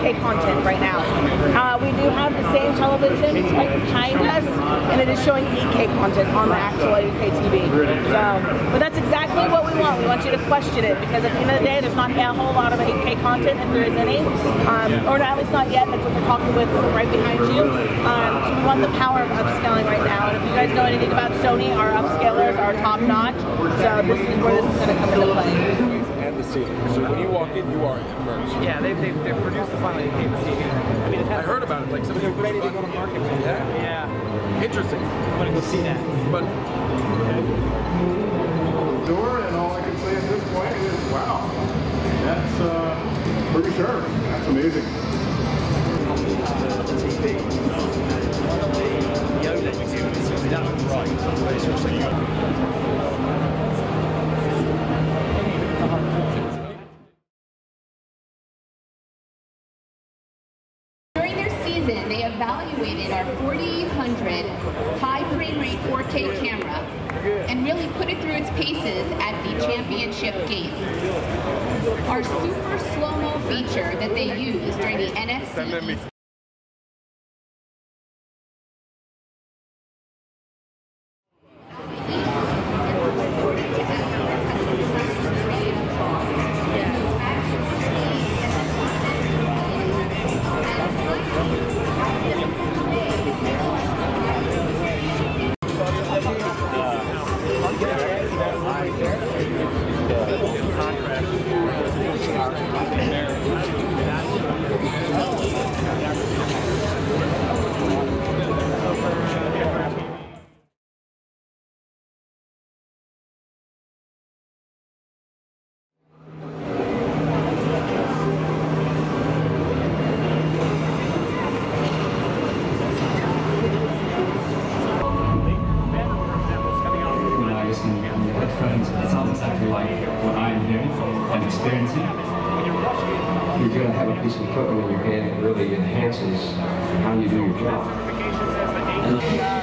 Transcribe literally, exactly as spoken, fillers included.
K content right now. Uh, we do have the same television right behind us, and it is showing eight K content on the actual eight K T V. So, but that's exactly what we want. We want you to question it, because at the end of the day, there's not a whole lot of eight K content, if there is any, um, or at least not yet. That's what we're talking with right behind you. Um, so we want the power of upscaling right now. And if you guys know anything about Sony, our upscalers are top notch. So this is where this is going to come into play. And the seating. So when you walk in, you are immersed. Yeah, they've, they've, they've produced the final eight K T V. I mean, I heard about it. Like somebody ready to go to market. Yeah. Yeah. Interesting. I'm going to go see that. But door, and all I can say at this point is, wow, that's uh, pretty sharp. That's amazing. The OLED T Vs, that's right. But it's also During their season, they evaluated our forty-eight hundred high frame rate four K camera and really put it through its paces at the championship game. Our super slow-mo feature that they used during the N F C It sounds exactly like what I'm hearing and experiencing. You're going to have a piece of equipment in your hand that really enhances how you do your job. And